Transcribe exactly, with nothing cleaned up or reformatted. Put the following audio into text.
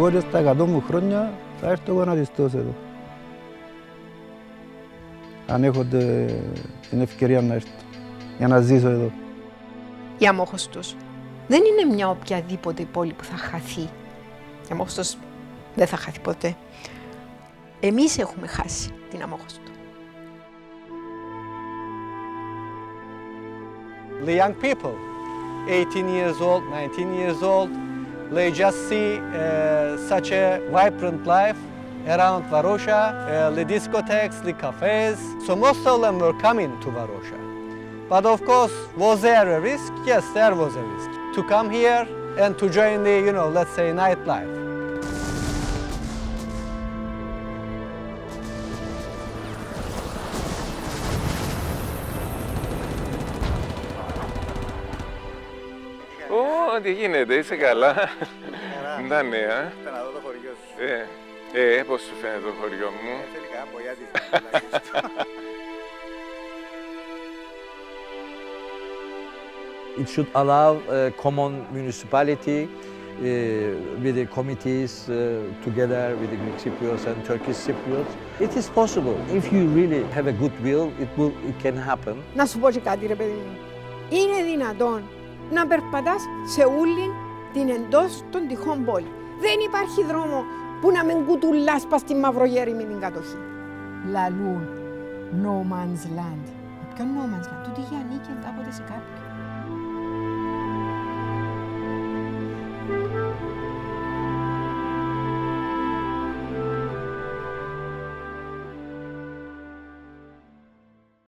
εγώ και στα εκατό μου χρόνια θα έρθω εγώ να ζητώσω εδώ. Αν έχω την ευκαιρία να έρθω, για να ζήσω εδώ. Η Αμόχωστος δεν είναι μια οποιαδήποτε πόλη που θα χαθεί. Η Αμόχωστος δεν θα χαθεί ποτέ. Εμείς έχουμε χάσει την Αμόχωστο. The young people, eighteen years old, nineteen years old, they just see uh, such a vibrant life around Varosha, uh, the discotheques, the cafes. So most of them were coming to Varosha. But of course, was there a risk? Yes, there was a risk. To come here and to join the, you know, let's say nightlife. Ω, τι γίνεται, είσαι καλά. Να ναι, α. Ήρθα να δω το χωριό σου. Ε, ε, πώς σου φαίνεται το χωριό μου. Θέλει κανένα μπογιάτη στην It should allow a common municipality uh, with the committees uh, together with the Greek Cypriots and Turkish Cypriots. It is possible. If you really have a good will, it will, it can happen. Να σου πω και κάτι ρε παιδί μου. Είναι δυνατόν να περπατάς σε όλη την εντός των τυχών πόλη. Δεν υπάρχει δρόμο που να μην κουτουλάς πας στη μαυρογέριμη την κατοχή. Λαλούν no man's land. Ποιο no man's land, τούτη για ανήκει κάποτε σε κάποιον.